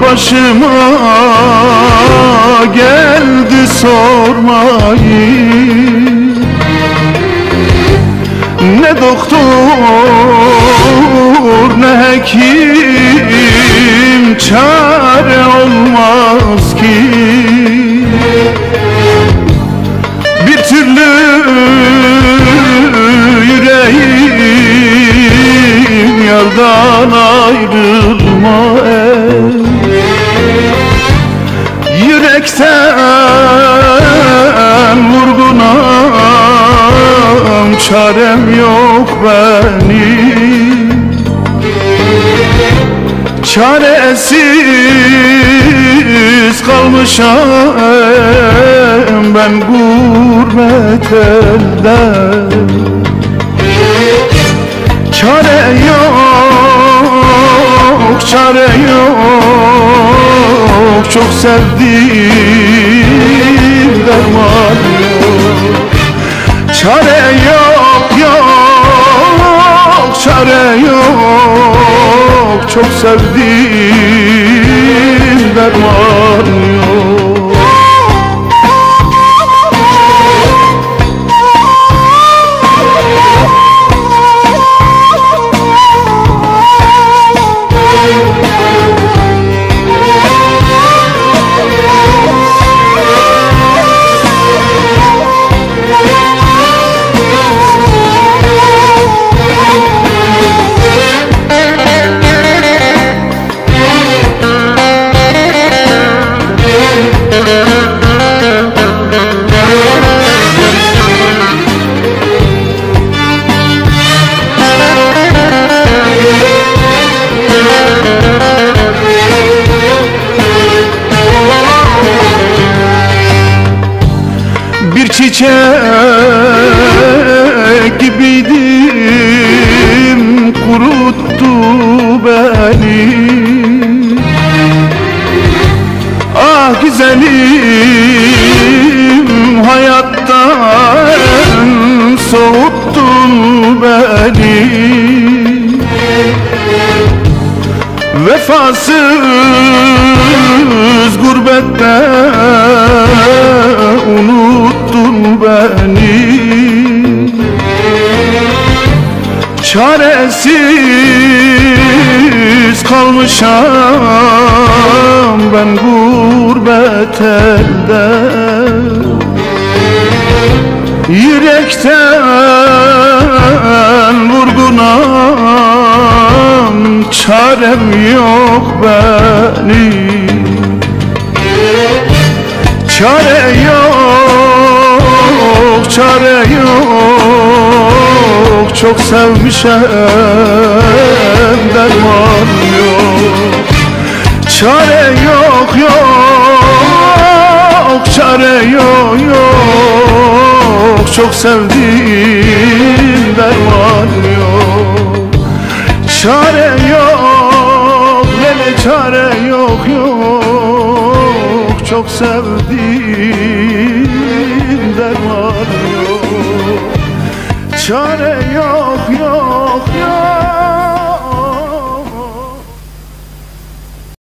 başıma geldi sormayın. Ne doktor ne hekim çare olmaz ki. Bir türlü yüreğim yardan ayrılmaz. Yürekten vurgunam, çarem yok benim. Çaresiz kalmışam ben gurbet elde. Çare yok, çare yok, çok sevdim derman yok. Çare yok, yok, çare yok, çok sevdim derman yok. Bir çiçek gibiydim, kuruttu beni. Ah güzelim, hayattan soğuttun beni. Vefasız gurbette unuttun beni. Çaresiz kalmışam ben gurbet elde. Yürekten vurgunam, çarem yok benim. Çare yok, çare yok, çok sevmişem derman yok. Çare yok, yok, çare yok, yok, çok sevdim derman yok. Çare yok, hele çare yok, yok, çok sevdim derman yok. Çare yok.